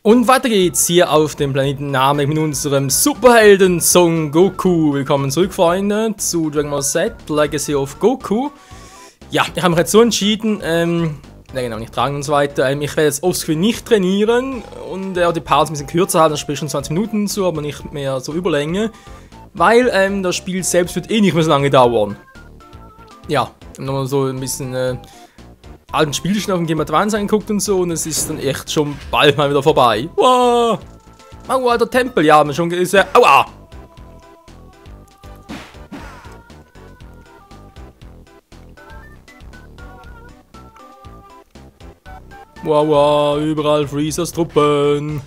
Und weiter geht's hier auf dem Planeten Namek mit unserem Superhelden Son Goku. Willkommen zurück, Freunde, zu Dragon Ball Z, Legacy of Goku. Ja, ich habe mich jetzt so entschieden, genau, nicht tragen und so weiter. Ich werde jetzt offscreen nicht trainieren und die Parts ein bisschen kürzer halten, das spielt schon 20 Minuten zu, aber nicht mehr so Überlänge. Weil das Spiel selbst wird eh nicht mehr so lange dauern. Ja, nochmal so ein bisschen alten Spielchen auf dem Game Advance angeguckt und so und es ist dann echt schon bald mal wieder vorbei. Wow! Aua, der Tempel, ja, haben wir schon gesehen. Aua! Wow, wow, überall Freezers Truppen.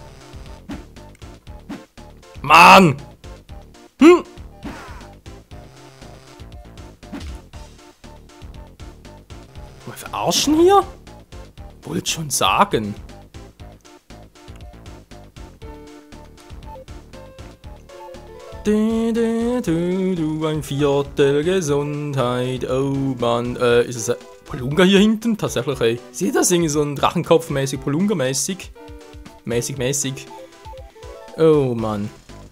Mann! Hm! Mal verarschen hier? Wollt schon sagen. Du, ein Viertel Gesundheit. Oh Mann, ist es ein Polunga hier hinten? Tatsächlich, ey. Seht ihr das? Irgendwie so ein Drachenkopf-mäßig, Polunga-mäßig. Mäßig. Oh Mann.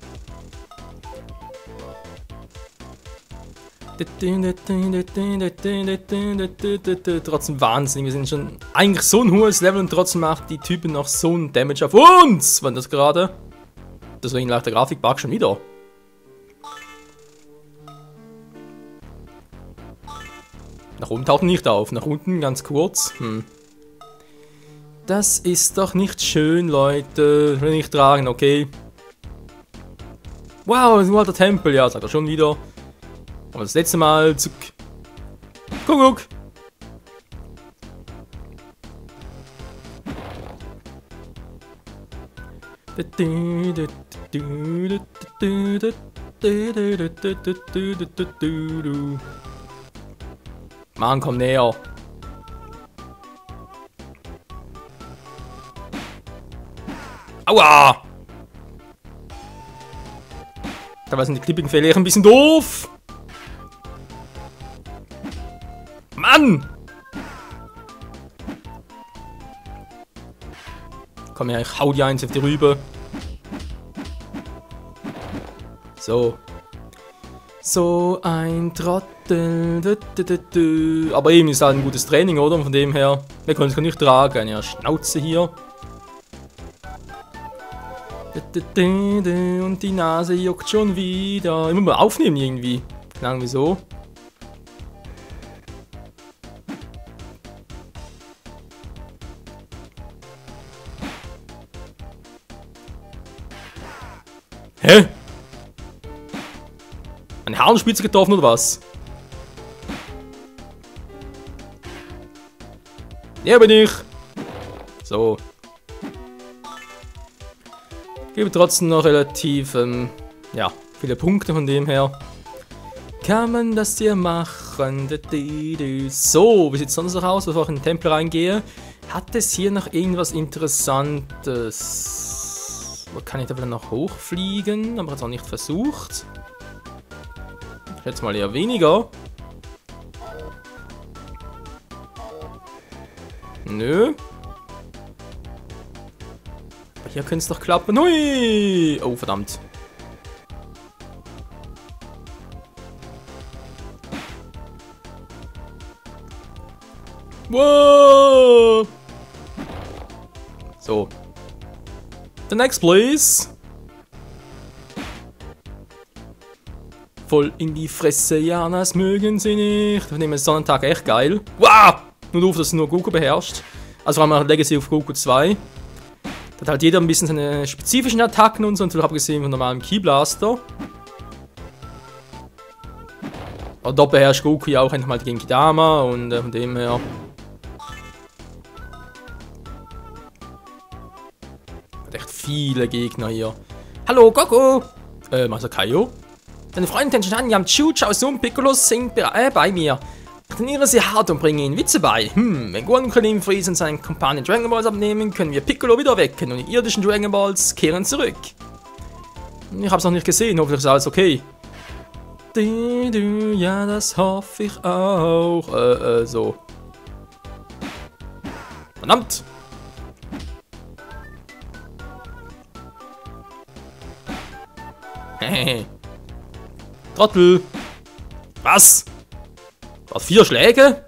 Trotzdem Wahnsinn, wir sind schon eigentlich so ein hohes Level und trotzdem macht die Typen noch so ein Damage auf uns. War das gerade? Deswegen lag der Grafikbug schon wieder. Nach oben taucht nicht auf, nach unten ganz kurz. Das ist doch nicht schön, Leute. Ich will nicht tragen, okay. Wow, ein alter Tempel, ja, sagt er schon wieder. Aber das letzte Mal zuck. Kuckuck. Mann, komm näher. Aua! Da sind die Clipping-Fehler echt ein bisschen doof. Mann! Komm her, ich hau die eins auf die Rübe. So. So ein Trottel. Aber eben ist halt ein gutes Training, oder? Von dem her, wir können es gar nicht tragen. Ja, Schnauze hier. Und die Nase juckt schon wieder. Immer mal aufnehmen irgendwie. Keine Ahnung wieso. Hä? Eine Harnspitze getroffen oder was? Ja, bin ich. So. Gebe trotzdem noch relativ, ja, viele Punkte von dem her. Kann man das hier machen? So, wie sieht es sonst noch aus, bevor ich in den Tempel reingehe? Hat es hier noch irgendwas Interessantes? Kann ich da wieder noch hochfliegen? Aber jetzt auch nicht versucht. Jetzt mal eher weniger. Nö. Aber hier könnte es doch klappen. Hui! Oh, verdammt. Wow! So. The next, please. Voll in die Fresse, ja, das mögen sie nicht. Ich nehme den Sonnentag echt geil. Wow! Nur doof, dass nur Goku beherrscht. Also vor allem Legacy of Goku 2. Da hat halt jeder ein bisschen seine spezifischen Attacken und so. Und ich habe gesehen von normalem Ki-Blaster. Aber dort beherrscht Goku ja auch endlich mal gegen Kidama und von dem her. Hat echt viele Gegner hier. Hallo Goku! Meister Kaio? Deine Freundin Tenshinhan, Yamchu, Chaozu, Piccolo sind bei mir. Ich trainiere sie hart und bringe ihnen Witze bei. Wenn Gohan und Krillin Freeze und seinen Kumpanen Dragon Balls abnehmen, können wir Piccolo wieder wecken und die irdischen Dragon Balls kehren zurück. Ich hab's noch nicht gesehen, hoffentlich ist alles okay. Ja, das hoffe ich auch. So. Verdammt! Trottel. Was? Was, 4 Schläge?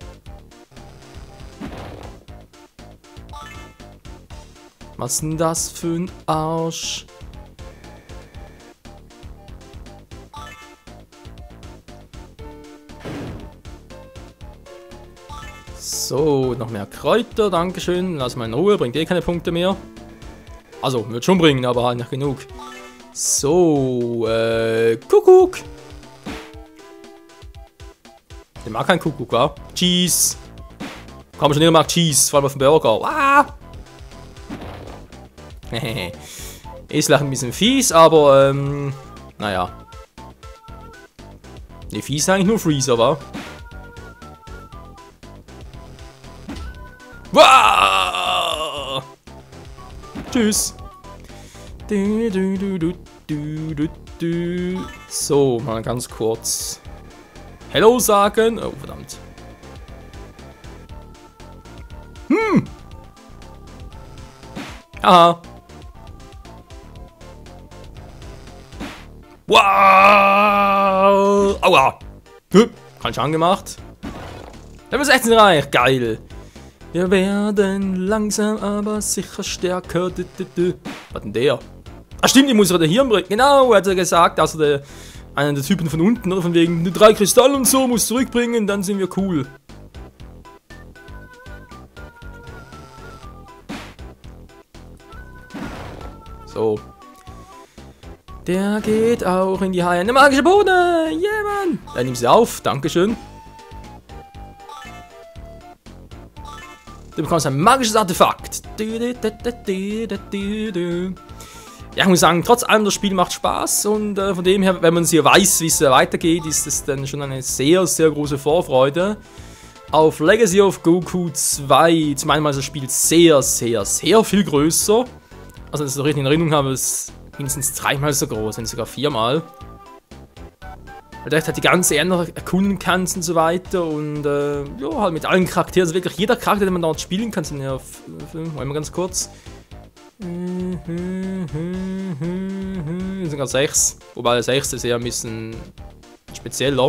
Was ist denn das für ein Arsch? So, noch mehr Kräuter, dankeschön. Lass mal in Ruhe, bringt eh keine Punkte mehr. Also, wird schon bringen, aber halt nicht genug. So, Kuckuck. Ich mag keinen Kuckuck, wa? Cheese. Kann man schon immer mag Cheese, vor allem auf dem Burger. Ah! Ist vielleicht ein bisschen fies, aber naja. Ne, fies ist eigentlich nur Freezer, wa? Wow! Tschüss. So, mal ganz kurz Hello sagen. Oh, verdammt. Aha. Wow! Aua! Kann schon gemacht. Level 16 reich, geil. Wir werden langsam, aber sicher stärker. Was denn der? Ah stimmt, die muss er da hier bringen. Genau, hat er gesagt, also einer der Typen von unten, oder? Von wegen 3 Kristalle und so, muss zurückbringen, dann sind wir cool. So. Der geht auch in die Haie. Eine magische Bohne! Yeah, Mann! Dann nimm sie auf, dankeschön. Du bekommst ein magisches Artefakt. Ja, ich muss sagen, trotz allem, das Spiel macht Spaß und von dem her, wenn man hier weiß, wie es weitergeht, ist es dann schon eine sehr, sehr große Vorfreude auf Legacy of Goku 2. Zum einen ist das Spiel sehr, sehr, sehr viel größer. Also, wenn ich es noch richtig in Erinnerung habe, ist es mindestens 3-mal so groß, wenn sogar 4-mal. Weil du halt die ganze Erde noch erkunden kannst und so weiter und ja, halt mit allen Charakteren, also wirklich jeder Charakter, den man dort spielen kann, sind ja, wollen wir ganz kurz. Sind sogar 6, wobei der 6 ist eher ein bisschen spezieller.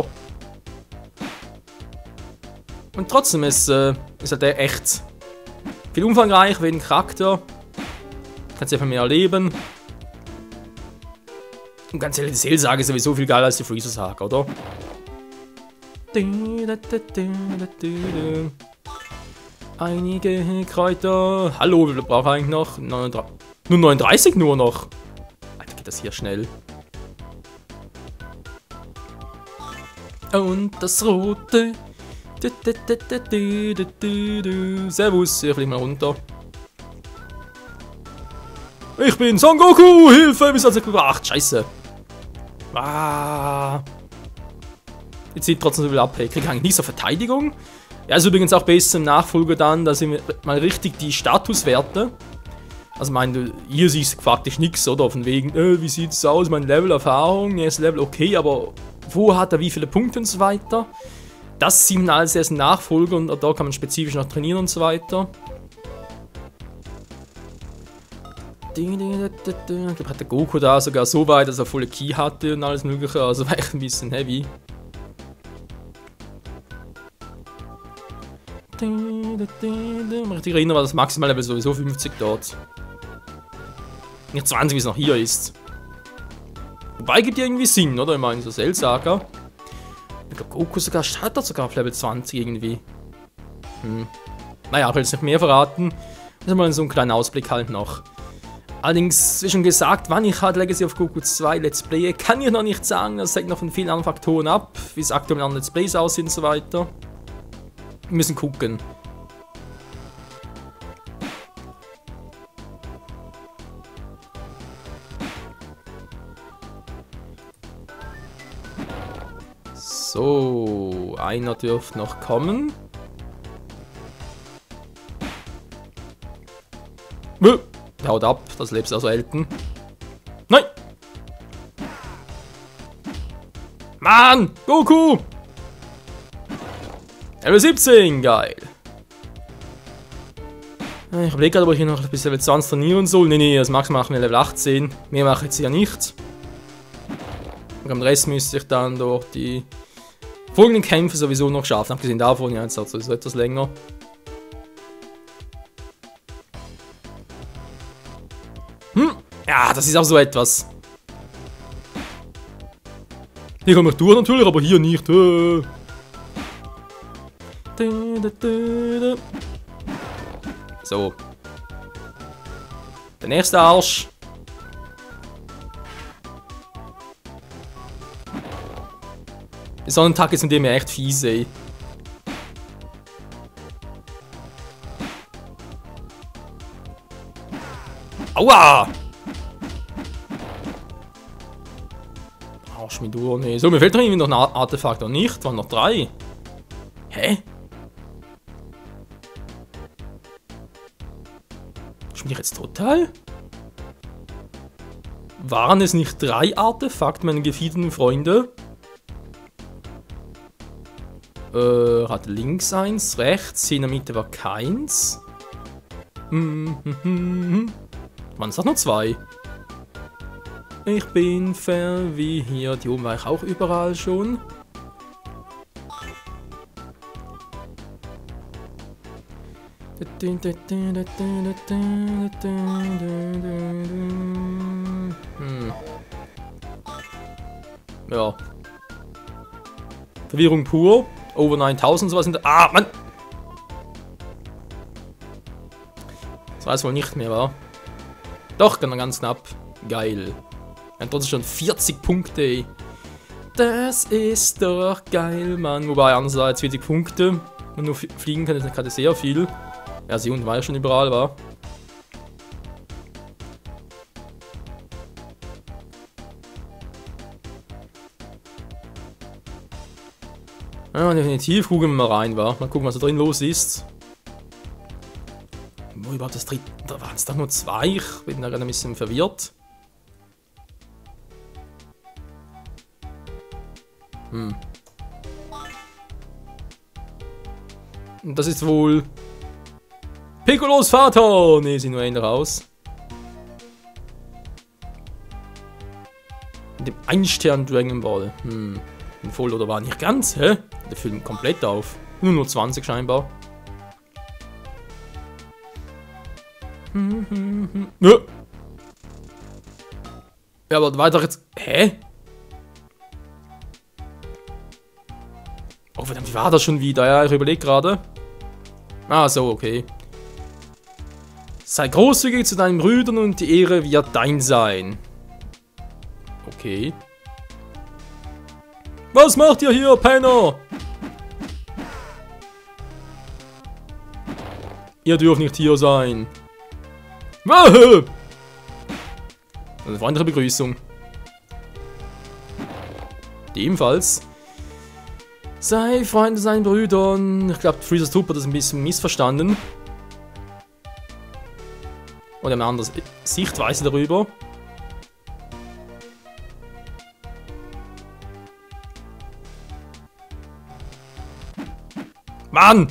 Und trotzdem ist halt der echt viel umfangreich wegen Charakter. Kannst du einfach mehr erleben. Und ganz ehrlich, die Seelsage ist sowieso viel geiler als die Freezer-Sage, oder? Einige Kräuter. Hallo, wir brauchen eigentlich noch 39, nur 39 nur noch. Alter, geht das hier schnell. Und das rote. Servus, ich fliege mal runter. Ich bin Son Goku! Hilfe! Wir sind gebracht! Scheiße! Ah. Jetzt sieht trotzdem so viel ab. Ich kriege eigentlich nicht so Verteidigung. Ja, ist übrigens auch besser im Nachfolger dann, dass ich mal richtig die Statuswerte. Also, hier siehst du faktisch nichts, oder? Von wegen, wie sieht es aus? Mein Level Erfahrung, ja, ist Level okay, aber wo hat er wie viele Punkte und so weiter? Das sieht man alles erst im Nachfolger und da kann man spezifisch noch trainieren und so weiter. Ich glaube, hat der Goku da sogar so weit, dass er volle Ki hatte und alles mögliche, also war echt ein bisschen heavy. Ich erinnere, war das maximale Level sowieso 50 dort. Nicht 20, wie es noch hier ist. Wobei, gibt ja irgendwie Sinn, oder? Ich meine, so Cell-Saga. Ich glaube, Goku hat sogar auf Level 20 irgendwie. Naja, ich will jetzt nicht mehr verraten. Das ist mal so einen kleinen Ausblick halt noch. Allerdings, wie schon gesagt, wann ich halt Legacy of Goku 2 Let's Play, kann ich noch nicht sagen. Das hängt noch von vielen anderen Faktoren ab, wie es aktuell mit anderen Let's Plays aussieht und so weiter. Wir müssen gucken. So, einer dürfte noch kommen. Der haut ab, das lebst du so selten. Nein! Mann! Goku! Level 17, geil! Ich überlege gerade, ob ich hier noch bis Level 20 trainieren soll. Nee, das maximal machen wir Level 18. Mehr mache ich jetzt ja nicht. Und am Rest müsste ich dann durch die folgenden Kämpfe sowieso noch schaffen. Abgesehen davon, ja, jetzt also ist es etwas länger. Ja, das ist auch so etwas. Hier komme ich durch natürlich, aber hier nicht. So. Der nächste Arsch. Die Sonnenattacke sind dem echt fies, ey. Aua! Arsch mit Uhr, nee. So, mir fehlt doch irgendwie noch ein Artefakt, oder nicht? Waren noch 3. Hä? Bin ich jetzt total? Waren es nicht 3 Artefakte, meine gefiederten Freunde? Hat links eins, rechts, hier in der Mitte war keins. Waren es doch nur 2? Ich bin verwirrt. Hier oben war ich auch überall schon. Ja. Verwirrung pur. Over 9000 sowas in der... Ah, Mann! Das weiß wohl nicht mehr, wa? Doch, ganz knapp. Geil. Und trotzdem schon 40 Punkte, ey. Das ist doch geil, Mann. Wobei, andererseits 40 Punkte. Und nur fliegen kann, ist gerade sehr viel. Ja, sie unten war ja schon überall, war. Ja, definitiv gucken wir mal rein, war. Mal gucken, was da drin los ist. Wo überhaupt das dritte? Da waren es doch nur 2. Ich bin da gerade ein bisschen verwirrt. Und das ist wohl Piccolos Vater! Ne, sieht nur ähnlich aus. Mit dem 1-Stern Dragon Ball. Voll oder war nicht ganz, hä? Der Film komplett auf. Nur 20 scheinbar. Ja, aber weiter jetzt. Hä? Oh verdammt, wie war das schon wieder? Ja, ich überlege gerade. Ah, so, okay. Sei großzügig zu deinen Brüdern und die Ehre wird dein sein. Okay. Was macht ihr hier, Penner? Ihr dürft nicht hier sein. Eine freundliche Begrüßung. Ebenfalls. Sei Freunde seinen Brüdern. Ich glaube, Freezer's Truppe hat das ein bisschen missverstanden. Oder eine andere Sichtweise darüber. Mann!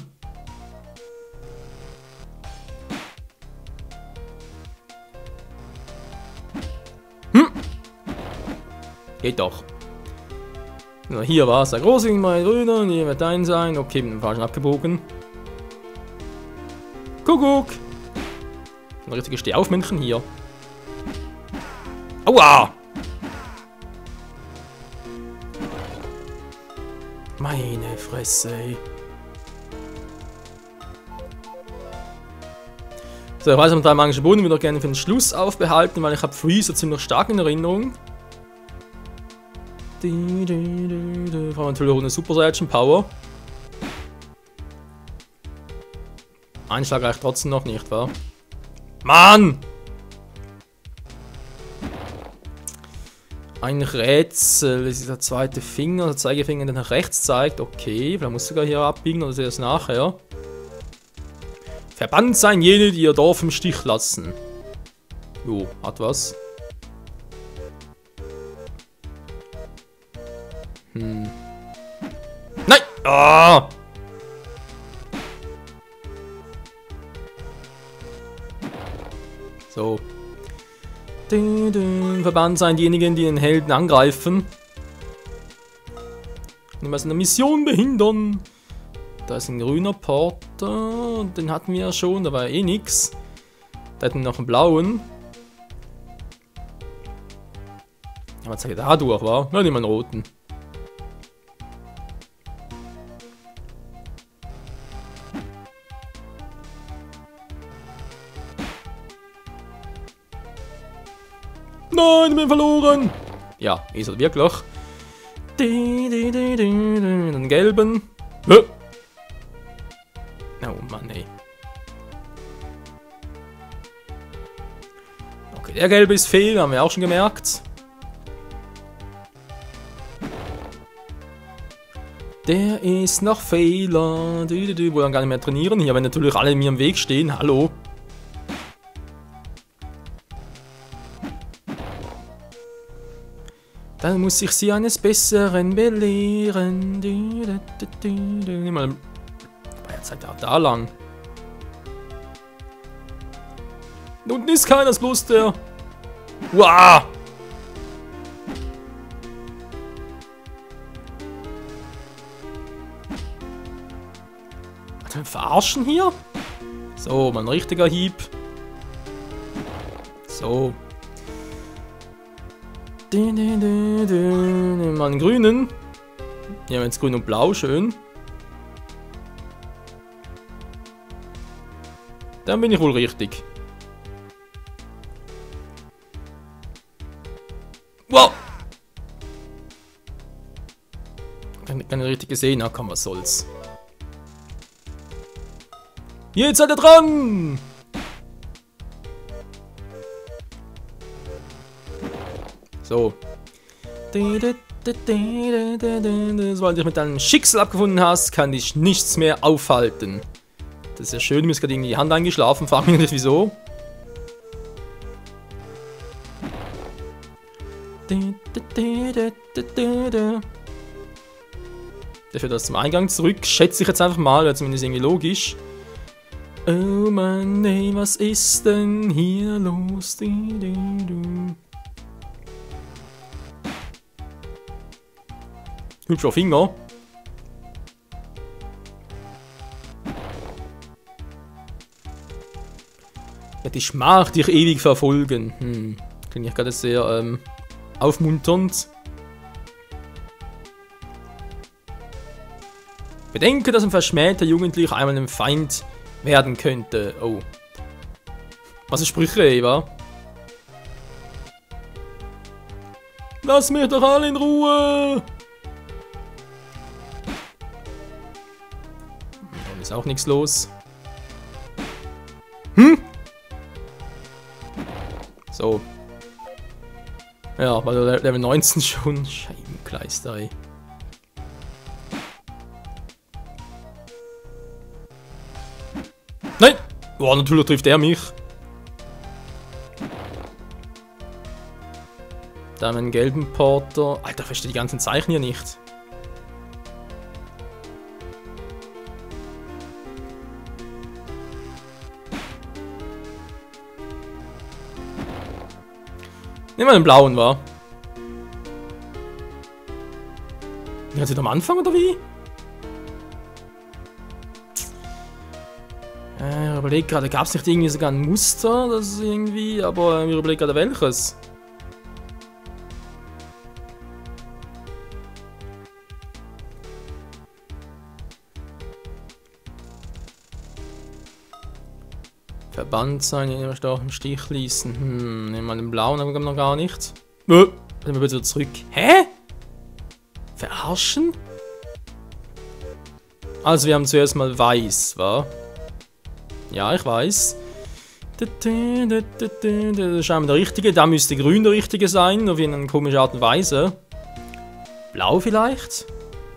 Geht doch. Na, hier war es. Der große meine Brüder und ihr wird dein sein. Okay, mit dem falschen abgebogen. Kuckuck! Ein richtiges Stehaufmännchen hier. Aua! Meine Fresse, ey. So, ich weiß, am 3 magischen Boden würde ich gerne für den Schluss aufbehalten, weil ich habe Freezer ziemlich stark in Erinnerung. Vor allem natürlich auch eine Super Saiyan Power. Ein Schlag reicht trotzdem noch nicht, wa? Mann! Ein Rätsel, das ist der zweite Finger, der Zeigefinger, der nach rechts zeigt. Okay, vielleicht muss sogar hier abbiegen oder erst nachher. Verbannt seien jene, die ihr Dorf im Stich lassen. Jo, hat was. Nein! Ah! So. Verbannt seien diejenigen, die den Helden angreifen. Niemals eine Mission behindern. Da ist ein grüner Porter. Den hatten wir ja schon, da war ja eh nix. Da hätten wir noch einen blauen. Ja, was zeigt da durch, wa? Na, nehmen wir einen roten. Nein, ich bin verloren! Ja, ist er wirklich. Den gelben. Oh Mann, ey. Okay, der gelbe ist fehl, haben wir auch schon gemerkt. Der ist noch Fehler. Wo dann gar nicht mehr trainieren. Hier, wenn natürlich alle mir im Weg stehen. Hallo. Dann muss ich sie eines Besseren belehren. Nimm mal. Jetzt seid ihr da lang. Unten ist keiner, ist bloß der. Wow! Verarschen hier? So, mein richtiger Hieb. So. Nehmen wir einen grünen. Ja, jetzt grün und blau, schön. Dann bin ich wohl richtig. Wow! Kann nicht richtig gesehen, na komm, was soll's. Jetzt seid ihr dran! So. Sobald du mit deinem Schicksal abgefunden hast, kann dich nichts mehr aufhalten. Das ist ja schön, mir ist gerade irgendwie die Hand eingeschlafen, frag mich nicht wieso. Der führt das zum Eingang zurück, schätze ich jetzt einfach mal, wäre zumindest irgendwie logisch. Oh Mann, ey, was ist denn hier los? Hübscher Finger. Ja, die Schmach dich ewig verfolgen. Klingt ich gerade sehr aufmunternd. Bedenke, dass ein verschmähter Jugendlicher einmal ein Feind werden könnte. Oh. Was ist Sprüche, Eva? Lass mich doch alle in Ruhe! Da ist auch nichts los. So. Ja, bei Level 19 schon. Scheibenkleister, ey. Nein! Boah, natürlich trifft er mich. Da haben wir einen gelben Porter. Alter, ich verstehe die ganzen Zeichen hier nicht. Nehmen wir den blauen, wa? Jetzt wieder am Anfang, oder wie? Ich überlege gerade, gab es nicht irgendwie sogar ein Muster, das irgendwie, aber ich überlege gerade welches. Verbannt sein, immer stark im Stich ließen. Nehmen wir den blauen, aber noch gar nicht. Dann sind wir wieder zurück. Hä? Verarschen? Also wir haben zuerst mal weiß, wa? Ja, ich weiß. Das ist einmal der richtige. Da müsste grün der richtige sein, auf eine komische Art und Weise. Blau vielleicht?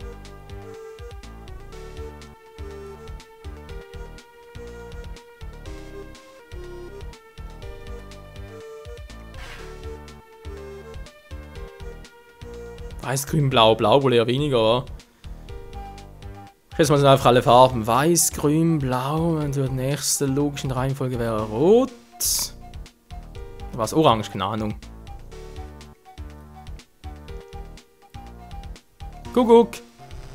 Weiß, grün, blau, blau wohl eher weniger, oder? Jetzt mal sind einfach alle Farben. Weiß, grün, blau. Und die nächste logische Reihenfolge wäre rot. Was? Orange, keine Ahnung. Kuckuck.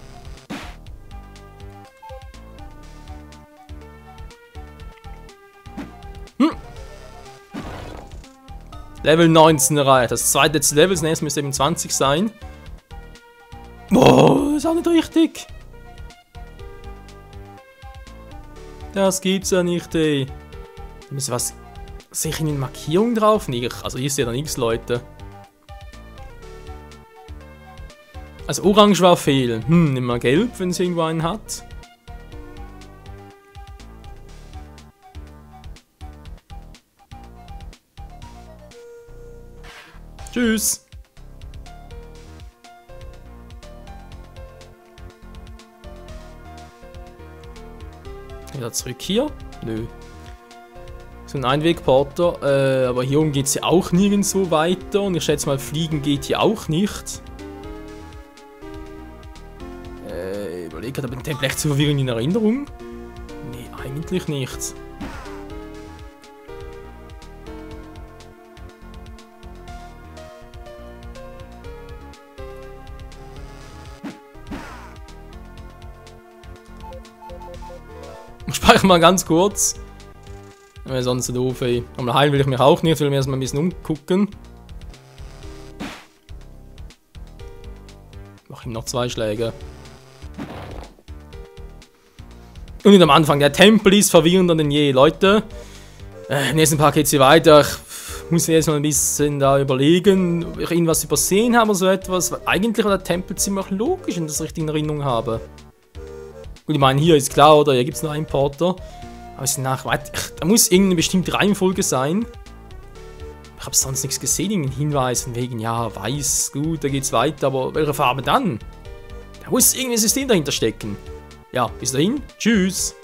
Level 19 erreicht. Das zweite Level, das nächste müsste eben 20 sein. Boah, das ist auch nicht richtig. Das gibt's ja nicht, ey. Da müssen was... Sehe ich in den Markierungen drauf? Nicht. Also hier seht ihr nichts, Leute. Also orange war fehl. Nimm mal gelb, wenn es irgendwo einen hat. Tschüss. Wieder zurück hier? Nö. So ein Einwegporter. Aber hier oben geht es ja auch nirgendwo weiter. Und ich schätze mal, fliegen geht hier auch nicht. Überlege, hat aber den Tempel echt so verwirrend in Erinnerung? Nee, eigentlich nicht. Ich speichere mal ganz kurz. Sonst so doof, ey. Aber heilen will ich mich auch nicht, will mir erstmal ein bisschen umgucken. Mach ihm noch 2 Schläge. Und am Anfang, der Tempel ist verwirrender denn je, Leute. Im nächsten Part geht es hier weiter. Ich muss jetzt mal ein bisschen da überlegen, ob ich irgendwas übersehen habe oder so etwas. Weil eigentlich war der Tempel ziemlich logisch, wenn ich das richtig in Erinnerung habe. Gut, ich meine, hier ist klar, oder? Hier gibt es nur einen Porter. Aber es da muss irgendeine bestimmte Reihenfolge sein. Ich habe sonst nichts gesehen, irgendeinen Hinweis von wegen, ja, weiß, gut, da geht's weiter, aber welche Farbe dann? Da muss irgendein System dahinter stecken. Ja, bis dahin, tschüss.